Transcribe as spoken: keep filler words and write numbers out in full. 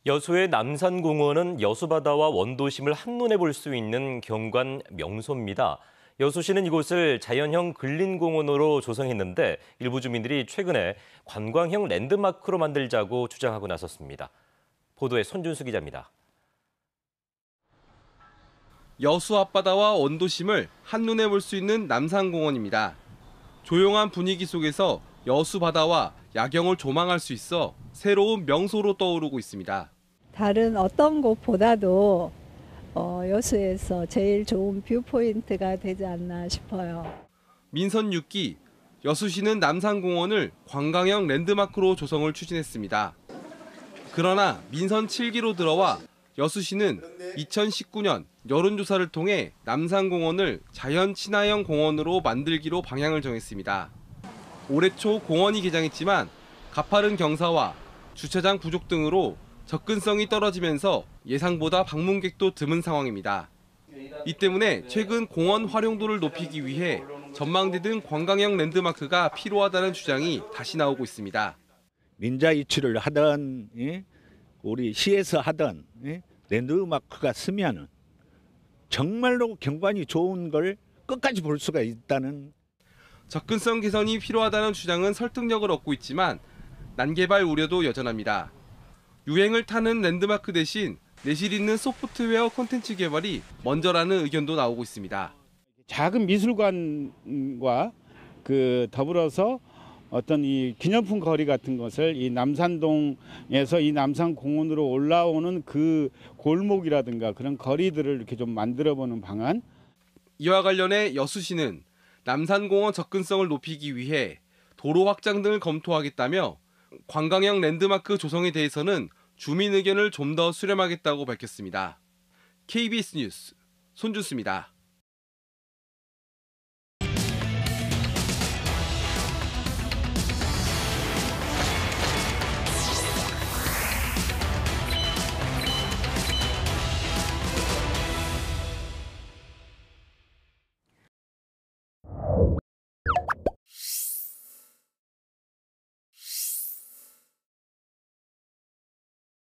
여수의 남산공원은 여수바다와 원도심을 한눈에 볼 수 있는 경관 명소입니다. 여수시는 이곳을 자연형 근린공원으로 조성했는데 일부 주민들이 최근에 관광형 랜드마크로 만들자고 주장하고 나섰습니다. 보도에 손준수 기자입니다. 여수 앞바다와 원도심을 한눈에 볼 수 있는 남산공원입니다. 조용한 분위기 속에서 여수 바다와 야경을 조망할 수 있어 새로운 명소로 떠오르고 있습니다. 다른 어떤 곳보다도 어, 여수에서 제일 좋은 뷰포인트가 되지 않나 싶어요. 민선 육 기, 여수시는 남산공원을 관광형 랜드마크로 조성을 추진했습니다. 그러나 민선 칠 기로 들어와 여수시는 이천십구 년 여론조사를 통해 남산공원을 자연 친화형 공원으로 만들기로 방향을 정했습니다. 올해 초 공원이 개장했지만 가파른 경사와 주차장 부족 등으로 접근성이 떨어지면서 예상보다 방문객도 드문 상황입니다. 이 때문에 최근 공원 활용도를 높이기 위해 전망대 등 관광형 랜드마크가 필요하다는 주장이 다시 나오고 있습니다. 민자 이치를 하던 우리 시에서 하던 랜드마크가 쓰면은 정말로 경관이 좋은 걸 끝까지 볼 수가 있다는. 접근성 개선이 필요하다는 주장은 설득력을 얻고 있지만 난개발 우려도 여전합니다. 유행을 타는 랜드마크 대신 내실 있는 소프트웨어 콘텐츠 개발이 먼저라는 의견도 나오고 있습니다. 작은 미술관과 그 더불어서 어떤 이 기념품 거리 같은 것을 이 남산동에서 이 남산공원으로 올라오는 그 골목이라든가 그런 거리들을 이렇게 좀 만들어보는 방안. 이와 관련해 여수시는 남산공원 접근성을 높이기 위해 도로 확장 등을 검토하겠다며 관광형 랜드마크 조성에 대해서는 주민 의견을 좀 더 수렴하겠다고 밝혔습니다. 케이비에스 뉴스 손준수입니다.